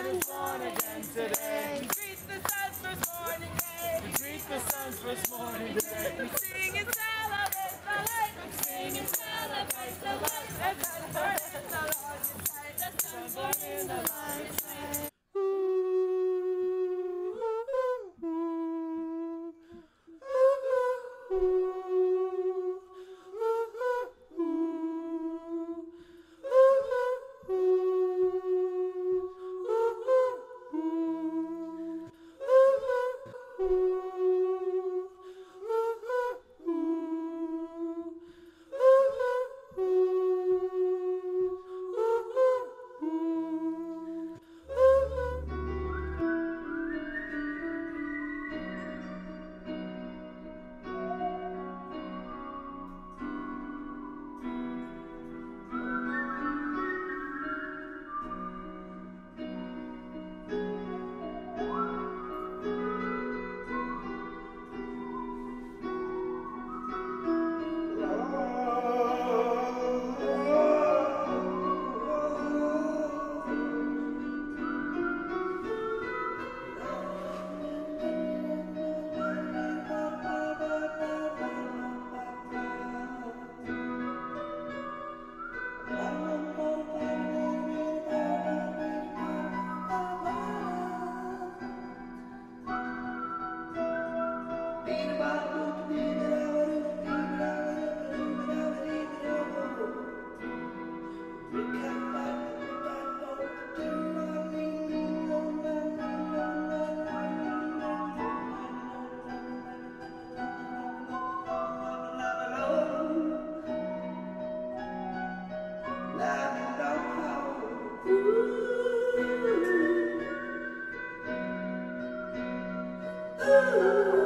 sun is born again today. We greet the sun's first morning day. We greet the sun's first morning day. We sing and celebrate the light. We sing and celebrate the light. The sun born in the Lord's sight. The sun born in the Lord's sight. Ooh.